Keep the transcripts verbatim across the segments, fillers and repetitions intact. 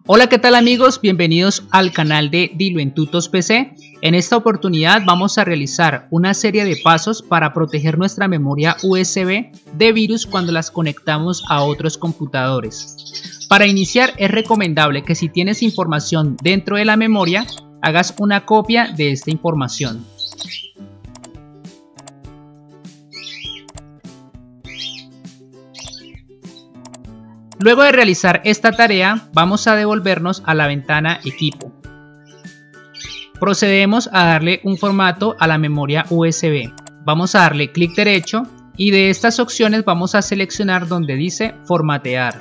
Hola, ¿qué tal amigos? Bienvenidos al canal de Dilo en Tutos P C. En esta oportunidad vamos a realizar una serie de pasos para proteger nuestra memoria U S B de virus cuando las conectamos a otros computadores. Para iniciar es recomendable que si tienes información dentro de la memoria, hagas una copia de esta información. Luego de realizar esta tarea, vamos a devolvernos a la ventana Equipo. Procedemos a darle un formato a la memoria U S B. Vamos a darle clic derecho y de estas opciones vamos a seleccionar donde dice Formatear.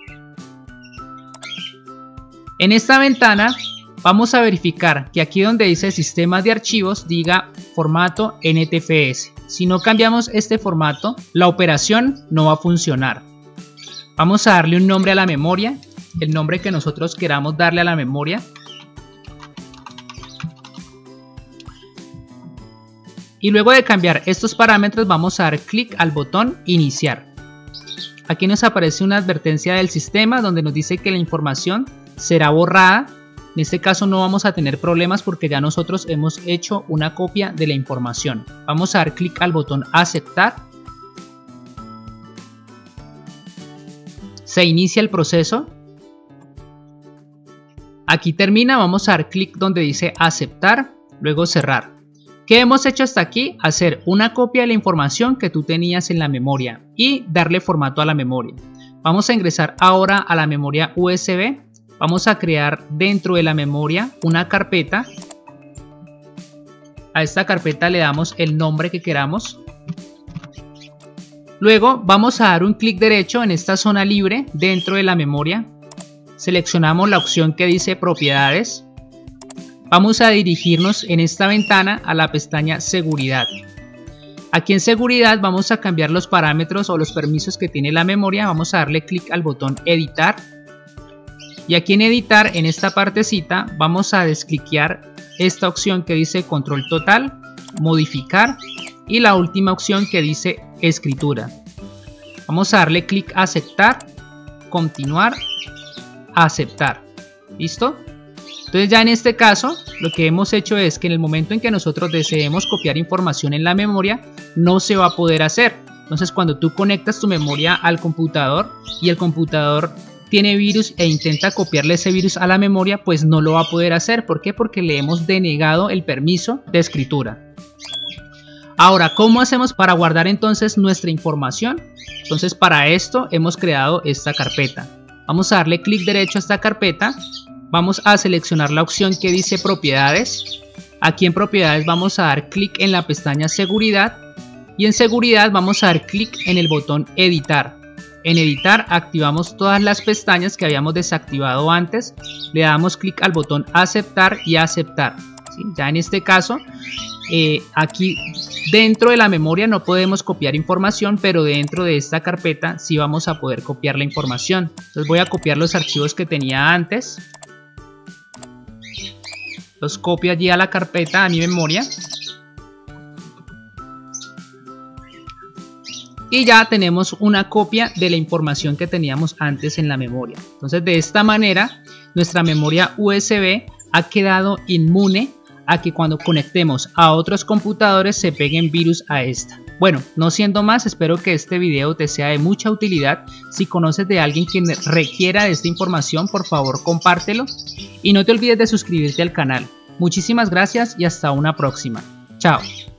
En esta ventana vamos a verificar que aquí donde dice Sistemas de Archivos diga Formato N T F S. Si no cambiamos este formato, la operación no va a funcionar. Vamos a darle un nombre a la memoria, el nombre que nosotros queramos darle a la memoria. Y luego de cambiar estos parámetros vamos a dar clic al botón Iniciar. Aquí nos aparece una advertencia del sistema donde nos dice que la información será borrada. En este caso no vamos a tener problemas porque ya nosotros hemos hecho una copia de la información. Vamos a dar clic al botón Aceptar. Se inicia el proceso. Aquí termina, vamos a dar clic donde dice aceptar, luego cerrar. ¿Qué hemos hecho hasta aquí? Hacer una copia de la información que tú tenías en la memoria y darle formato a la memoria. Vamos a ingresar ahora a la memoria U S B. Vamos a crear dentro de la memoria una carpeta. A esta carpeta le damos el nombre que queramos. Luego vamos a dar un clic derecho en esta zona libre dentro de la memoria. Seleccionamos la opción que dice Propiedades. Vamos a dirigirnos en esta ventana a la pestaña Seguridad. Aquí en Seguridad vamos a cambiar los parámetros o los permisos que tiene la memoria. Vamos a darle clic al botón Editar. Y aquí en Editar, en esta partecita, vamos a descliquear esta opción que dice Control Total, Modificar. Y la última opción que dice Escritura. Vamos a darle clic a aceptar, continuar, aceptar. ¿Listo? Entonces ya en este caso lo que hemos hecho es que en el momento en que nosotros deseemos copiar información en la memoria no se va a poder hacer. Entonces cuando tú conectas tu memoria al computador y el computador tiene virus e intenta copiarle ese virus a la memoria, pues no lo va a poder hacer. ¿Por qué? Porque le hemos denegado el permiso de escritura. Ahora, ¿cómo hacemos para guardar entonces nuestra información? Entonces para esto hemos creado esta carpeta. Vamos a darle clic derecho a esta carpeta. Vamos a seleccionar la opción que dice Propiedades. Aquí en Propiedades vamos a dar clic en la pestaña Seguridad. Y en Seguridad vamos a dar clic en el botón Editar. En Editar activamos todas las pestañas que habíamos desactivado antes. Le damos clic al botón Aceptar y Aceptar. ¿Sí? Ya en este caso, eh, aquí dentro de la memoria no podemos copiar información, pero dentro de esta carpeta sí vamos a poder copiar la información. Entonces voy a copiar los archivos que tenía antes. Los copio allí a la carpeta, a mi memoria. Y ya tenemos una copia de la información que teníamos antes en la memoria. Entonces de esta manera nuestra memoria U S B ha quedado inmune a que cuando conectemos a otros computadores se peguen virus a esta. Bueno, no siendo más, espero que este video te sea de mucha utilidad. Si conoces de alguien que requiera de esta información, por favor compártelo. Y no te olvides de suscribirte al canal. Muchísimas gracias y hasta una próxima. Chao.